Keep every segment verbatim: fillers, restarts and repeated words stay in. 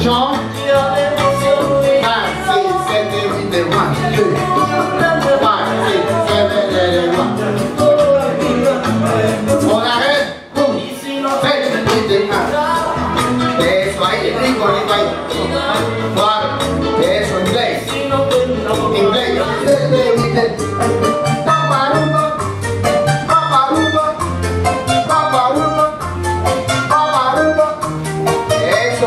Position. Five, six, seven, eight, one, two. Five, six, seven, eight, one. On arrête. Boum. Sept, huit, un. Eso ahí, rico, rico ahí. Cuatro. Eso, inglés. Inglés. Paparumba. Paparumba. Paparumba. Paparumba. Eso.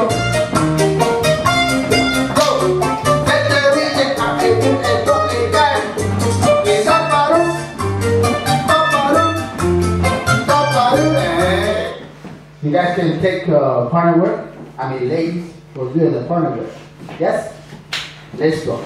Go. Sete, huit, un. Esto, inglés. Y paparum. Paparum. Paparum. You guys can take uh, partner work. I mean, ladies will do the partner work. Yes? Let's go.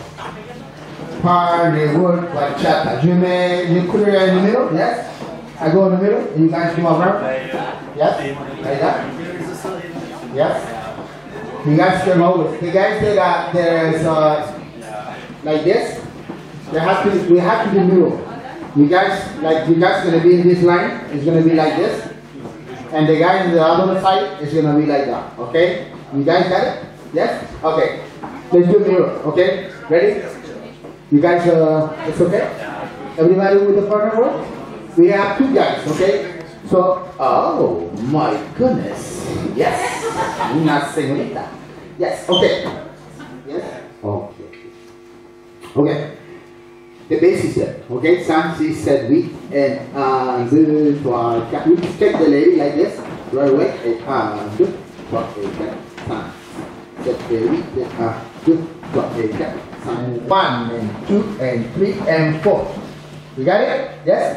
Partner work, bachata. Je mets le couleur in the middle. Yes? I go in the middle. And you guys do around. Yes? Like that? Yes? You guys come over. The guys that uh, there's uh, like this, they have to, we have to be middle. You guys, like you guys gonna be in this line. It's gonna be like this. And the guy on the other side is gonna be like that, okay? You guys got it? Yes? Okay. Let's do mirror, okay? Ready? You guys, uh, it's okay? Everybody with the partner work? We have two guys, okay? So, oh my goodness. Yes. Una señorita. Yes, okay. Yes? Okay. Okay. The base is set, okay? cinq, six, sept, huit, and un, deux, trois, quatre. We just take the lady like this, right away. Et un, deux, trois, et quatre, cinq, sept, et huit, et un, deux, trois, et quatre, cinq. One, and two, and three, and four. You got it? Yes?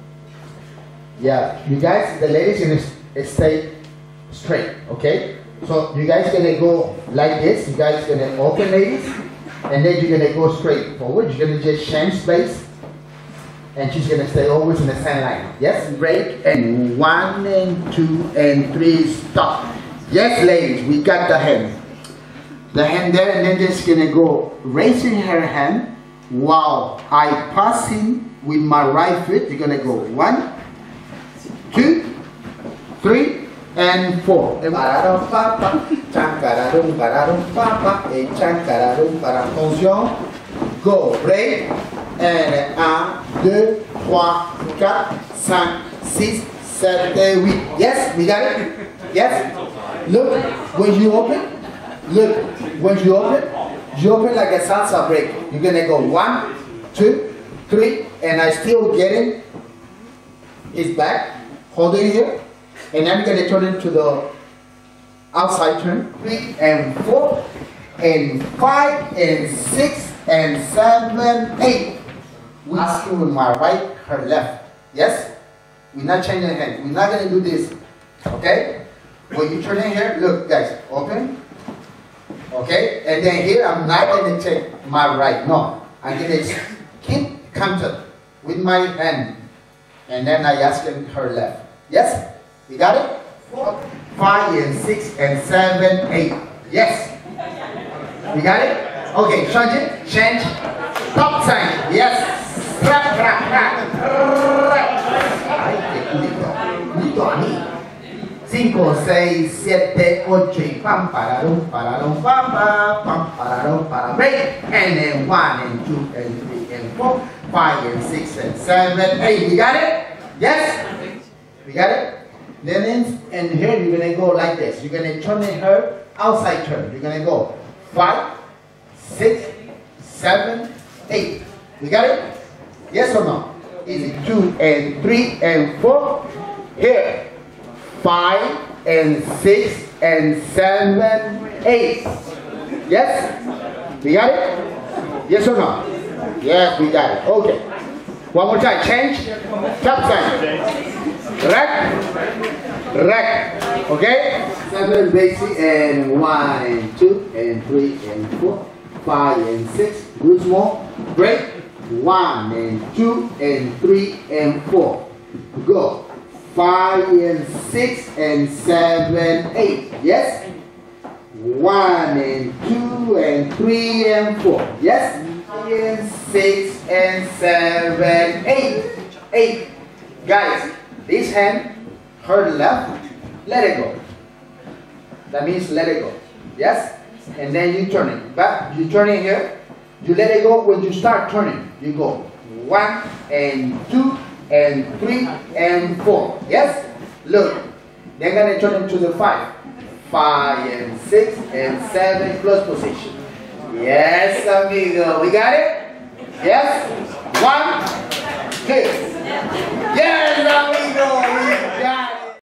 Yeah, you guys, the ladies gonna stay straight, okay? So you guys gonna go like this. You guys gonna open, ladies. And then you're gonna go straight forward. You're gonna just change place. And she's gonna stay always in the same line. Yes? Break and one and two and three, stop. Yes, ladies, we got the hand. The hand there, and then just gonna go raising her hand while I passing with my right foot. You're gonna go one, two, three, and four. Pararum papa, chankararum pararum papa, et chankararum pararum. Attention, go, break, and un, deux, trois, quatre, cinq, six, seven, huit. Yes, we got it? Yes? Look, when you open, look, when you open, you open like a salsa break. You're gonna go one, two, three, and I still getting his back, holding here. And I'm going to turn it to the outside turn. Three and four and five and six and seven, eight. We asking with my right, her left. Yes? We're not changing the hand. We're not going to do this. Okay? When you turn in here, look guys, open. Okay? And then here, I'm not going to take my right. No. I'm going to keep counter with my hand. And then I ask her left. Yes? You got it? Four, five, and six, and seven, eight. Yes. You got it? Okay, change it. Change. Top sign. Yes. Rap, rap, rap. Ay, qué culito. Culito a mí. Cinco, seis, siete, ocho, y pam, pararum, pararum, pam, pam, pam, pararum, para break. And then one, and two, and three, and four, five, and six, and seven, eight. You got it? Yes? You got it? Then in here you're gonna go like this. You're gonna turn in her outside turn. You're gonna go five, six, seven, eight. You got it? Yes or no? Easy. Two and three and four. Here. Five and six and seven, eight. Yes? We got it? Yes or no? Yes, we got it. Okay. One more time. Change. Top sign. Rack, rack, okay? Seven basic and one and two and three and four, five and six. Do small. Break. One and two and three and four. Go. Five and six and seven, eight. Yes? One and two and three and four. Yes? Five and six and seven, eight. Eight. Guys. This hand, her left, let it go. That means let it go. Yes? and then you turn it. But you turn it here. You let it go. When you start turning, you go one and two and three and four. Yes? Look. They're going to turn into the five. Five and six and seven close position. Yes, amigo. We got it? Yes? One, two. Yes, amigo.